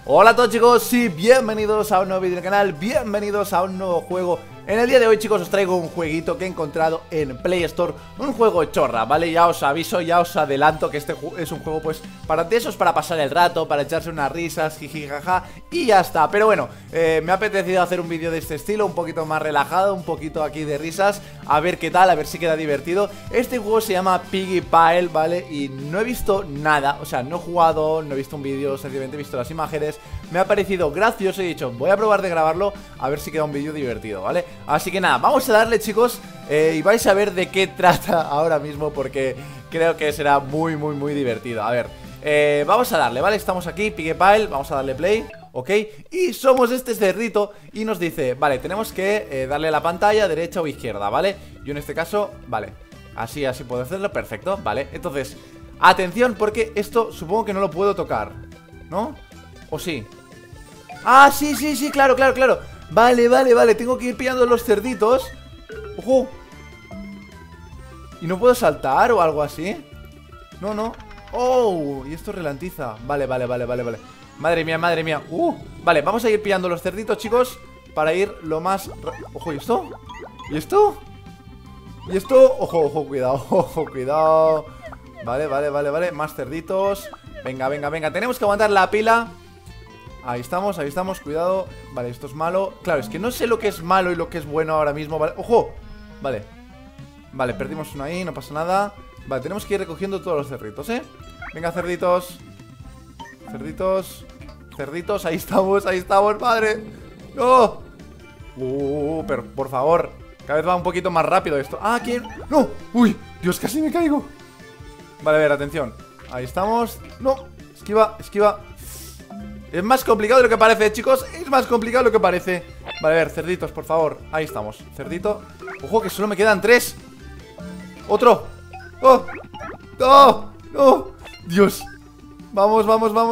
Hola a todos chicos, sí, bienvenidos a un nuevo vídeo del canal, bienvenidos a un nuevo juego. En el día de hoy chicos os traigo un jueguito que he encontrado en Play Store. Un juego chorra, ¿vale? Ya os aviso, ya os adelanto que este es un juego pues para esos, para pasar el rato, para echarse unas risas, jiji, jaja, y ya está. Pero bueno, me ha apetecido hacer un vídeo de este estilo, un poquito más relajado, un poquito aquí de risas. A ver qué tal, a ver si queda divertido. Este juego se llama Piggy Pile, ¿vale? Y no he visto nada, o sea, no he jugado, no he visto un vídeo, sencillamente he visto las imágenes. Me ha parecido gracioso y he dicho, voy a probar de grabarlo a ver si queda un vídeo divertido, ¿vale? Así que nada, vamos a darle chicos, y vais a ver de qué trata ahora mismo porque creo que será muy divertido. A ver, vamos a darle, ¿vale? Estamos aquí, Piggy Pile, vamos a darle play, ¿ok? Y somos este cerdito y nos dice, vale, tenemos que darle a la pantalla derecha o izquierda, ¿vale? Yo en este caso, vale, así puedo hacerlo, perfecto, ¿vale? Entonces, atención porque esto supongo que no lo puedo tocar, ¿no? ¿O sí? Ah, sí, claro. Vale, tengo que ir pillando los cerditos. ¡Ojo! ¿Y no puedo saltar o algo así? No. ¡Oh! Y esto ralentiza. Vale. Madre mía. Vale, vamos a ir pillando los cerditos, chicos, para ir lo más... ¡Ojo! ¿Y esto? ¿Y esto? ¡Ojo! Cuidado. Vale. Más cerditos. Venga. Tenemos que aguantar la pila. Ahí estamos, cuidado. Vale, esto es malo. Claro, es que no sé lo que es malo y lo que es bueno ahora mismo. Vale, ¡ojo! Vale, perdimos uno ahí, no pasa nada. Vale, tenemos que ir recogiendo todos los cerditos, ¿eh? Venga, cerditos, ahí estamos, madre. ¡No! Pero por favor, cada vez va un poquito más rápido esto. ¡Ah, quién! ¡No! ¡Uy! Dios, casi me caigo. Vale, a ver, atención. Ahí estamos. ¡No! Esquiva. Es más complicado de lo que parece, chicos. Es más complicado de lo que parece. Vale, a ver, cerditos, por favor. Ahí estamos, cerdito. Ojo, que solo me quedan 3. Otro. ¡Oh! ¡No! Dios. Vamos.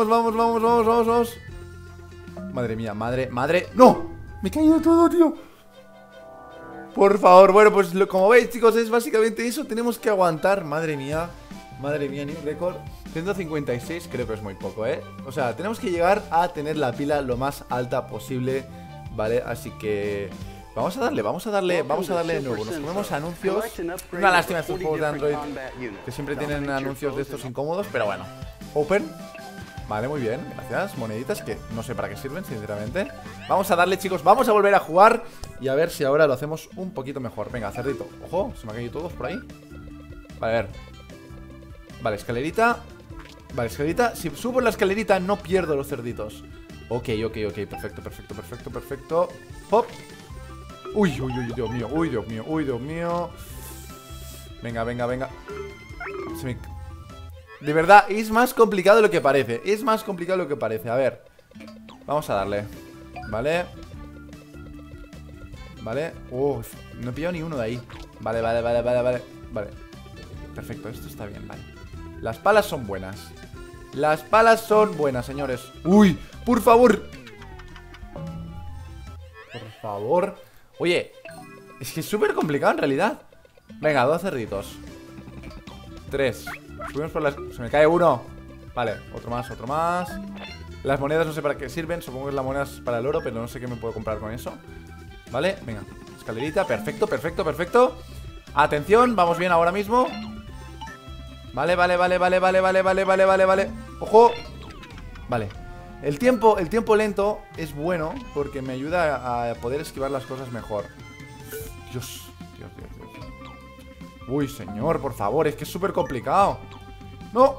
Madre mía, madre. ¡No! Me he caído todo, tío. Por favor, bueno, pues como veis, chicos, es básicamente eso. Tenemos que aguantar, madre mía, new récord. 156 creo que es muy poco, ¿eh? O sea, tenemos que llegar a tener la pila lo más alta posible, ¿vale? Así que vamos a darle de nuevo. Nos comemos anuncios. Una lástima estos juegos de Android que siempre tienen anuncios de estos incómodos, pero bueno. Open. Vale, muy bien, gracias. Moneditas que no sé para qué sirven, sinceramente. Vamos a darle, chicos, vamos a volver a jugar y a ver si ahora lo hacemos un poquito mejor. Venga, cerdito. Ojo, se me han caído todos por ahí. Vale, a ver. Vale, escalerita. Si subo la escalerita no pierdo los cerditos. Ok, perfecto. Hop. Uy, Dios mío. Venga. De verdad, es más complicado de lo que parece. A ver, vamos a darle. Vale. No he pillado ni uno de ahí. Vale. Perfecto, esto está bien, vale. Las palas son buenas, señores. Uy, por favor. Oye, es que es súper complicado en realidad. Venga, 2 cerditos. 3. Subimos por las... Se me cae uno. Vale, otro más. Las monedas no sé para qué sirven. Supongo que las monedas para el oro, pero no sé qué me puedo comprar con eso. Vale, venga, escalerita, perfecto. Atención, vamos bien ahora mismo. Vale. Ojo. Vale. El tiempo lento es bueno porque me ayuda a poder esquivar las cosas mejor. Dios. Uy, señor, por favor, es que es súper complicado. No.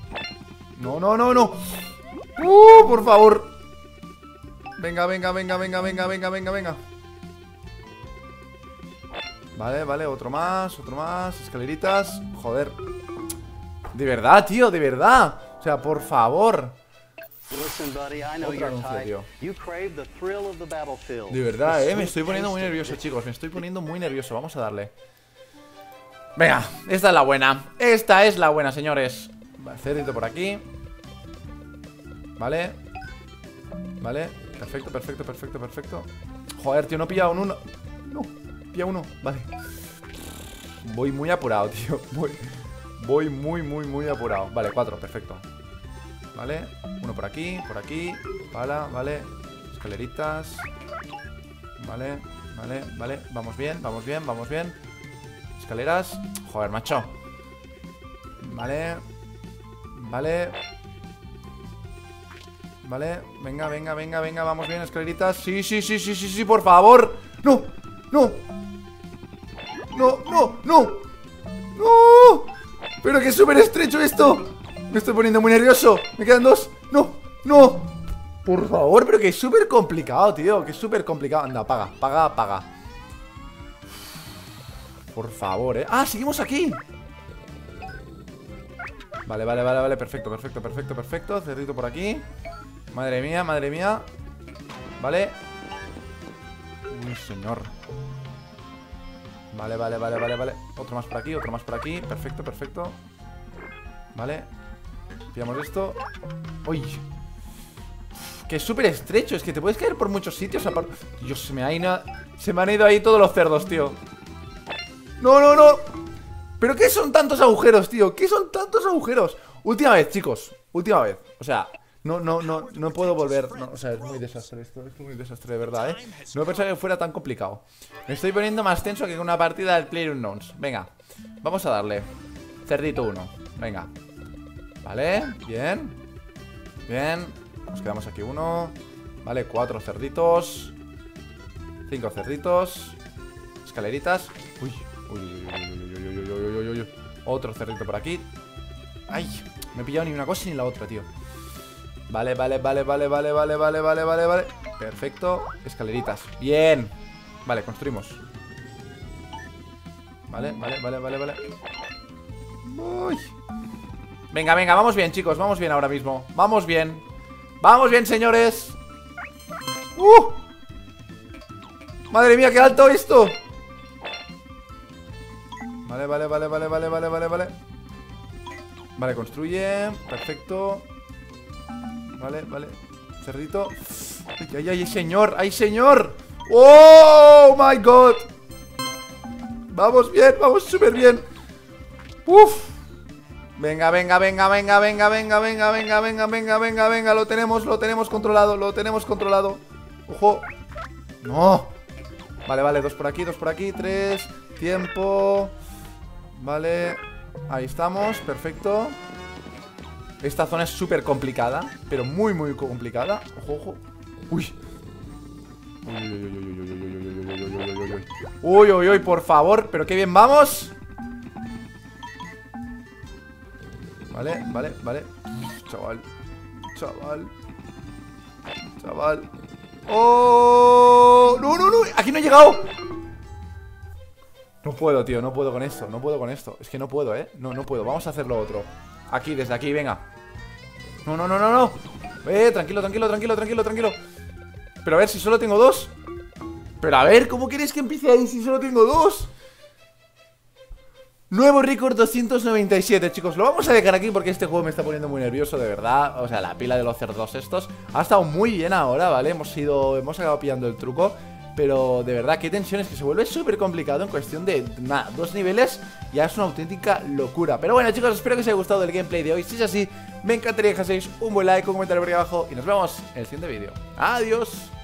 Por favor. Venga. Vale, otro más. Escaleritas. Joder. De verdad, tío, de verdad. O sea, por favor. Otro anuncio, tío. De verdad, me estoy poniendo muy nervioso, chicos. Vamos a darle. Venga, esta es la buena, señores. Cerdito por aquí. Vale. Perfecto. Joder, tío, no he pillado uno. No, pilla uno, vale. Voy muy apurado, tío. Voy muy apurado. Vale, 4, perfecto. Vale, uno por aquí, vale. Escaleritas. Vale, vale. Vamos bien. Escaleras. Joder, macho. Vale. Venga, vamos bien, escaleritas. Sí, por favor. No. Pero que es súper estrecho esto. Me estoy poniendo muy nervioso. Me quedan dos. No. Por favor, pero que es súper complicado, tío. Que es súper complicado. Anda, paga. Por favor, Ah, seguimos aquí. Vale. Perfecto. Cerdito por aquí. Madre mía. Vale. Uy, señor. Vale. Otro más por aquí. Perfecto. Vale. Pillamos esto. Uy. Que es súper estrecho. Es que te puedes caer por muchos sitios. Dios, se me han ido ahí todos los cerdos, tío. No. ¿Pero qué son tantos agujeros, tío? ¿Qué son tantos agujeros? Última vez, chicos. Última vez. O sea, no puedo volver. No, o sea, es muy desastre esto. Es muy desastre, de verdad, No pensaba que fuera tan complicado. Me estoy poniendo más tenso que una partida del PlayerUnknown's. Venga, vamos a darle. Cerdito 1. Venga. Vale, bien. Nos quedamos aquí uno. Vale, 4 cerditos. 5 cerditos. Escaleritas. Uy. Otro cerdito por aquí. Ay, me he pillado ni una cosa ni la otra, tío. Vale. Perfecto. Escaleritas. Bien. Vale, construimos. Vale. Uy. Venga, vamos bien, chicos. Vamos bien ahora mismo. Vamos bien, señores. Madre mía, qué alto esto. Vale. Vale, construye. Perfecto. Vale. Cerdito. ¡Ay, señor! ¡Oh, my God! Vamos bien, vamos súper bien. ¡Uf! Venga. Lo tenemos controlado. ¡Ojo! ¡No! Vale, dos por aquí, 3. Tiempo. Vale. Ahí estamos, perfecto. Esta zona es súper complicada, pero muy complicada. Ojo. Uy, por favor. Pero qué bien vamos. Vale. Chaval. ¡Oh! ¡No! Aquí no he llegado. No puedo, tío, no puedo con esto. Es que no puedo, No puedo, vamos a hacerlo otro. Aquí, desde aquí, venga. No. Tranquilo. Pero a ver, si solo tengo 2. Pero a ver, ¿cómo queréis que empiece ahí si solo tengo 2? Nuevo récord 297, chicos. Lo vamos a dejar aquí porque este juego me está poniendo muy nervioso, de verdad. O sea, la pila de los cerdos estos ha estado muy bien ahora, ¿vale? Hemos acabado pillando el truco. Pero de verdad, qué tensiones, que se vuelve súper complicado en cuestión de, nada, 2 niveles. Ya es una auténtica locura. Pero bueno, chicos, espero que os haya gustado el gameplay de hoy. Si es así, me encantaría que dejaseis un buen like, un comentario por aquí abajo. Y nos vemos en el siguiente vídeo. Adiós.